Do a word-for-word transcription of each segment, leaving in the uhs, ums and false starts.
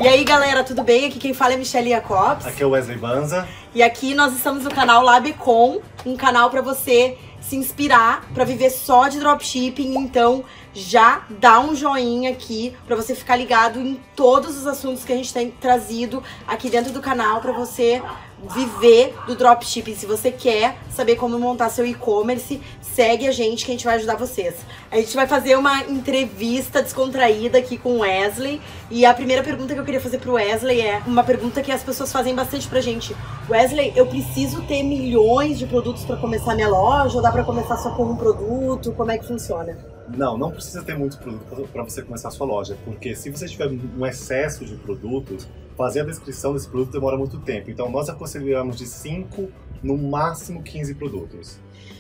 E aí galera, tudo bem? Aqui quem fala é Michelle Jacobs. Aqui é o Wesley Banza. E aqui nós estamos no canal Labecom, um canal para você se inspirar para viver só de dropshipping. Então já dá um joinha aqui para você ficar ligado em todos os assuntos que a gente tem trazido aqui dentro do canal para você viver do dropshipping. Se você quer saber como montar seu e-commerce, segue a gente que a gente vai ajudar vocês. A gente vai fazer uma entrevista descontraída aqui com o Wesley. E a primeira pergunta que eu queria fazer pro Wesley é uma pergunta que as pessoas fazem bastante pra gente. Wesley, eu preciso ter milhões de produtos para começar minha loja? Ou dá pra começar só com um produto? Como é que funciona? Não, não precisa ter muito produto para você começar a sua loja, porque se você tiver um excesso de produtos, fazer a descrição desse produto demora muito tempo. Então nós aconselhamos de cinco, no máximo quinze produtos.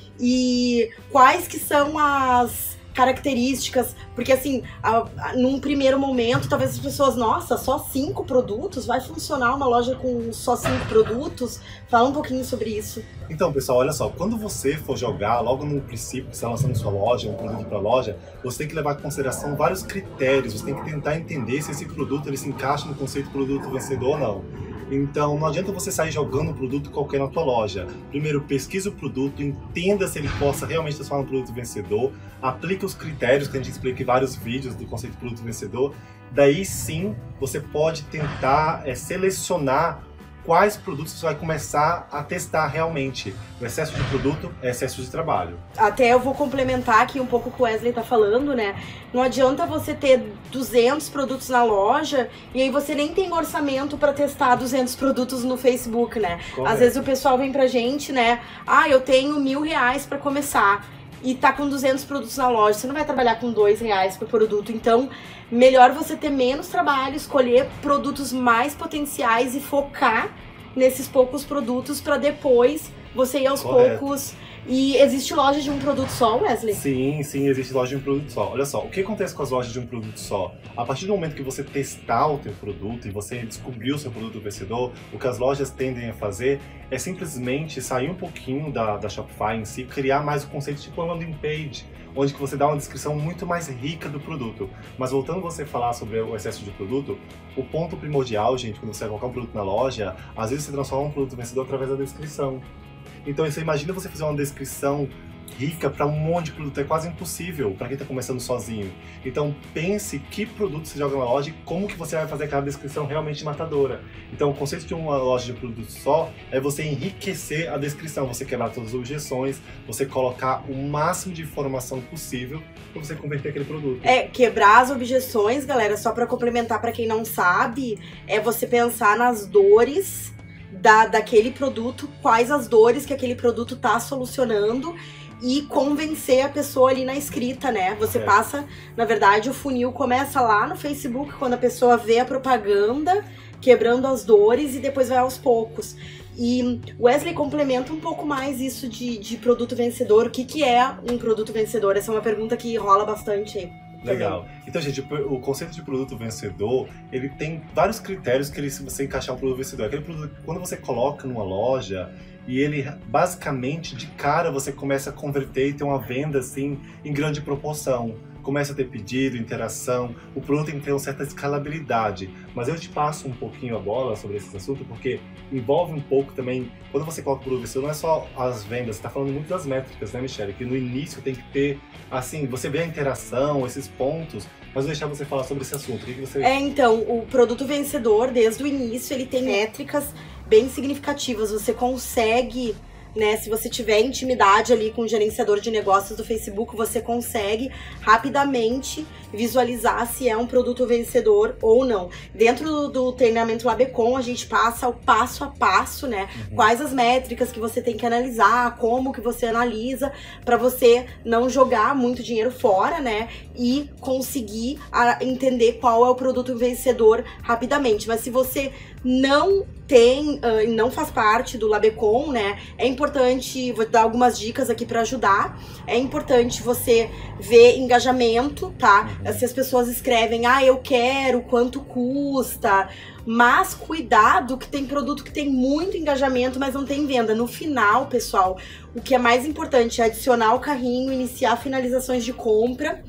E quais que são as características? Porque assim, a, a, num primeiro momento, talvez as pessoas, nossa, só cinco produtos? Vai funcionar uma loja com só cinco produtos? Fala um pouquinho sobre isso. Então, pessoal, olha só, quando você for jogar, logo no princípio que você está lançando sua loja, um produto para loja, você tem que levar em consideração vários critérios, você tem que tentar entender se esse produto ele se encaixa no conceito de produto vencedor ou não. Então, não adianta você sair jogando um produto qualquer na tua loja. Primeiro, pesquise o produto, entenda se ele possa realmente transformar um produto vencedor, aplique os critérios que a gente explica em vários vídeos do conceito de produto vencedor. Daí sim, você pode tentar é, selecionar quais produtos você vai começar a testar realmente. O excesso de produto é excesso de trabalho. Até eu vou complementar aqui um pouco o que o Wesley tá falando, né? Não adianta você ter duzentos produtos na loja e aí você nem tem orçamento para testar duzentos produtos no Facebook, né? Correto. Às vezes o pessoal vem pra gente, né? Ah, eu tenho mil reais para começar. E tá com duzentos produtos na loja, você não vai trabalhar com dois reais por produto. Então, melhor você ter menos trabalho, escolher produtos mais potenciais e focar nesses poucos produtos para depois você ir aos Correto. poucos. E existe loja de um produto só, Wesley? Sim, sim, existe loja de um produto só. Olha só, o que acontece com as lojas de um produto só? A partir do momento que você testar o teu produto e você descobrir o seu produto vencedor, o que as lojas tendem a fazer é simplesmente sair um pouquinho da, da Shopify em si, criar mais o conceito de tipo landing page, onde que você dá uma descrição muito mais rica do produto. Mas voltando a você falar sobre o excesso de produto, o ponto primordial, gente, quando você vai colocar um produto na loja, às vezes você transforma um produto vencedor através da descrição. Então você imagina você fazer uma descrição rica para um monte de produto, é quase impossível para quem está começando sozinho. Então pense que produto você joga na loja e como que você vai fazer aquela descrição realmente matadora. Então o conceito de uma loja de produto só é você enriquecer a descrição, você quebrar todas as objeções, você colocar o máximo de informação possível para você converter aquele produto. É, quebrar as objeções, galera, só para complementar para quem não sabe, é você pensar nas dores Da, daquele produto, quais as dores que aquele produto tá solucionando e convencer a pessoa ali na escrita, né? Você é. passa, na verdade, o funil começa lá no Facebook, quando a pessoa vê a propaganda, quebrando as dores e depois vai aos poucos. E Wesley complementa um pouco mais isso de, de produto vencedor. O que, que é um produto vencedor? Essa é uma pergunta que rola bastante aí. Legal. Então, gente, o conceito de produto vencedor, ele tem vários critérios que ele, se você encaixar um produto vencedor. Aquele produto que quando você coloca numa loja e ele, basicamente, de cara, você começa a converter e ter uma venda, assim, em grande proporção. Começa a ter pedido, interação, o produto tem que ter uma certa escalabilidade. Mas eu te passo um pouquinho a bola sobre esse assunto, porque envolve um pouco também, quando você coloca o produto vencedor, não é só as vendas, você tá falando muito das métricas, né, Michelle? Que no início tem que ter, assim, você vê a interação, esses pontos, mas vou deixar você falar sobre esse assunto. O que que você... É, então, o produto vencedor, desde o início, ele tem métricas bem significativas. Você consegue, né, se você tiver intimidade ali com o gerenciador de negócios do Facebook, você consegue rapidamente visualizar se é um produto vencedor ou não. Dentro do, do treinamento Labecom, a gente passa o passo a passo, né? Uhum. Quais as métricas que você tem que analisar, como que você analisa, para você não jogar muito dinheiro fora, né? E conseguir a, entender qual é o produto vencedor rapidamente. Mas se você não tem, uh, não faz parte do Labecom, né? É importante, vou dar algumas dicas aqui para ajudar. É importante você ver engajamento, tá? Uhum. Se as pessoas escrevem, ah, eu quero, quanto custa, mas cuidado que tem produto que tem muito engajamento, mas não tem venda. No final, pessoal, o que é mais importante é adicionar o carrinho, iniciar finalizações de compra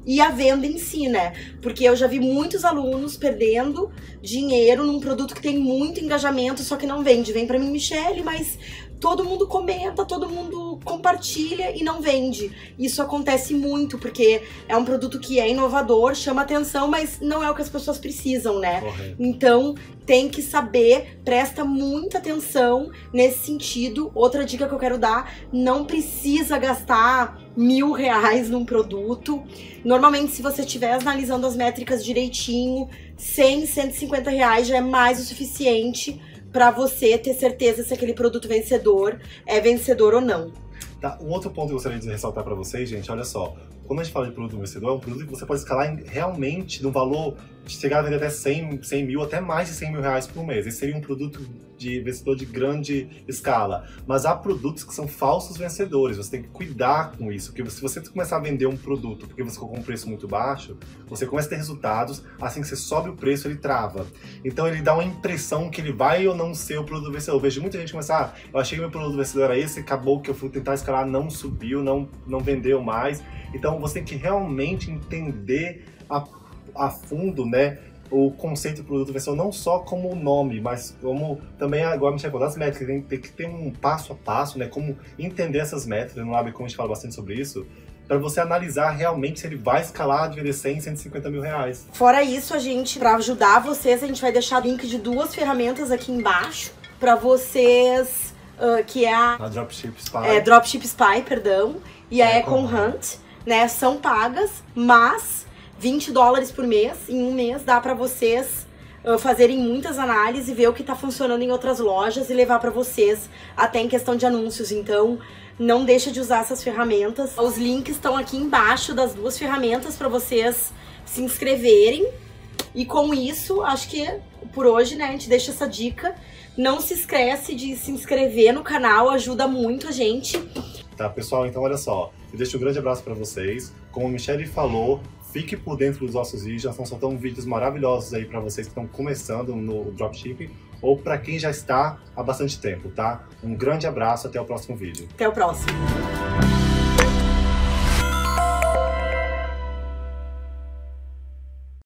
e a venda em si, né? Porque eu já vi muitos alunos perdendo dinheiro num produto que tem muito engajamento, só que não vende. Vem pra mim, Michele, mas todo mundo comenta, todo mundo compartilha e não vende. Isso acontece muito, porque é um produto que é inovador, chama atenção, mas não é o que as pessoas precisam, né? Correto. Então, tem que saber, presta muita atenção nesse sentido. Outra dica que eu quero dar, não precisa gastar mil reais num produto. Normalmente, se você estiver analisando as métricas direitinho, cem, cento e cinquenta reais já é mais o suficiente para você ter certeza se aquele produto vencedor é vencedor ou não. Tá, um outro ponto que eu gostaria de ressaltar para vocês, gente, olha só. Quando a gente fala de produto vencedor, é um produto que você pode escalar em, realmente no valor de chegar a vender até cem, cem mil, até mais de cem mil reais por mês. Esse seria um produto de vencedor de grande escala. Mas há produtos que são falsos vencedores, você tem que cuidar com isso. Porque se você começar a vender um produto porque você colocou um preço muito baixo, você começa a ter resultados, assim que você sobe o preço, ele trava. Então ele dá uma impressão que ele vai ou não ser o produto vencedor. Eu vejo muita gente começar, ah, eu achei que meu produto vencedor era esse, acabou que eu fui tentar escalar, não subiu, não, não vendeu mais. Então você tem que realmente entender a, a fundo, né, o conceito de produto vencedor, não só como o nome, mas como também, igual a gente falou, das métricas, tem, tem que ter um passo a passo, né, como entender essas métricas, no Lab, como a gente fala bastante sobre isso, para você analisar realmente se ele vai escalar de vender cem, cento e cinquenta mil reais. Fora isso, a gente, para ajudar vocês, a gente vai deixar o link de duas ferramentas aqui embaixo, para vocês, uh, que é a... A Dropship Spy. É, Dropship Spy, perdão, e a É, Econ Hunt, né, são pagas, mas vinte dólares por mês, em um mês, dá pra vocês uh, fazerem muitas análises e ver o que tá funcionando em outras lojas e levar pra vocês até em questão de anúncios. Então, não deixa de usar essas ferramentas. Os links estão aqui embaixo das duas ferramentas pra vocês se inscreverem. E com isso, acho que por hoje, né, a gente deixa essa dica. Não se esquece de se inscrever no canal, ajuda muito a gente. Tá, pessoal, então olha só, eu deixo um grande abraço para vocês. Como a Michele falou, fique por dentro dos nossos vídeos, já estão soltando vídeos maravilhosos aí para vocês que estão começando no dropshipping ou para quem já está há bastante tempo, tá? Um grande abraço, até o próximo vídeo. Até o próximo.